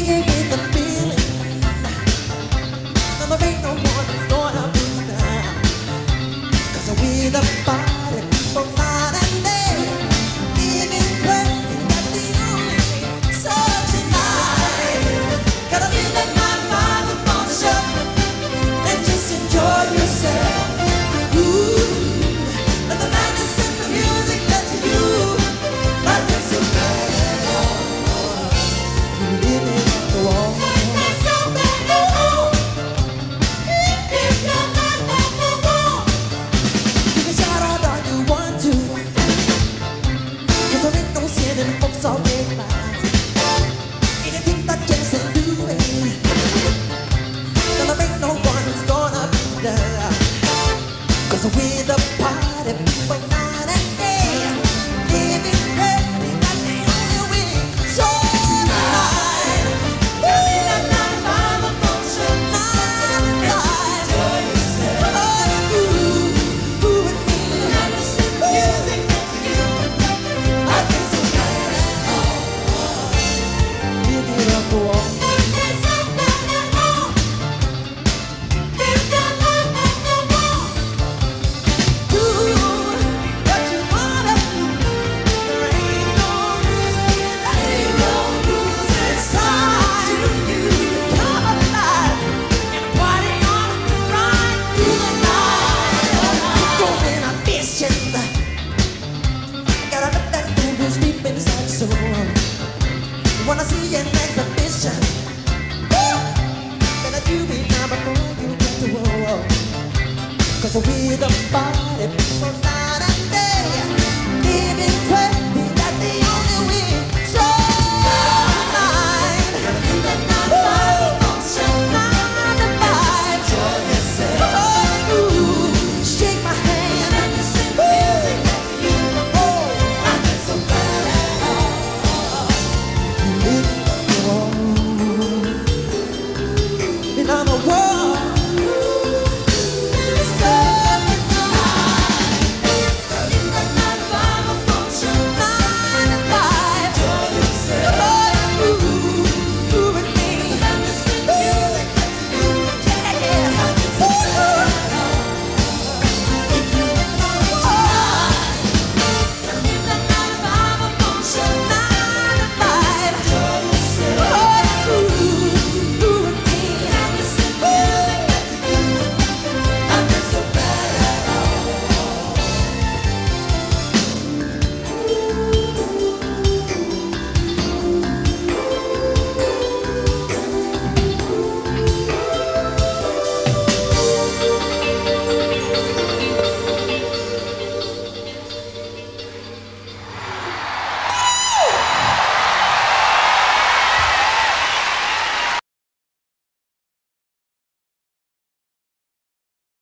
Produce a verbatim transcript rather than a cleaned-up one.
gave me the feeling. Now there ain't no one who's gonna be down. 'Cause we're the party for night and day. Giving praise, that's the only thing. So tonight, gotta feel that night by the function and just enjoy yourself. Ooh, and the madness in the music that you might be so bad. Living on the wall. That's so bad. If you're not on the wall, you can shout out all you want to. 'Cause there ain't no sin in folks all day long. Anything that just ain't do it. There ain't no one who's gonna be there. 'Cause we're the party people night and day. Living crazy, that's the only way. So tonight, living that night by the function, night and night. Enjoy yourself. Oh, ooh, ooh, and me. And the music that you, I feel so bad. Living up the wall. It's so bad at all. Live your life on the wall. Do what you wanna do. There ain't no rules, there ain't no rules. It's time to come alive and party on right through the night. Going on mission, gotta let that blues deep inside your soul. Wanna see an exhibition? Better do it now before you get to war. 'Cause we're the party people.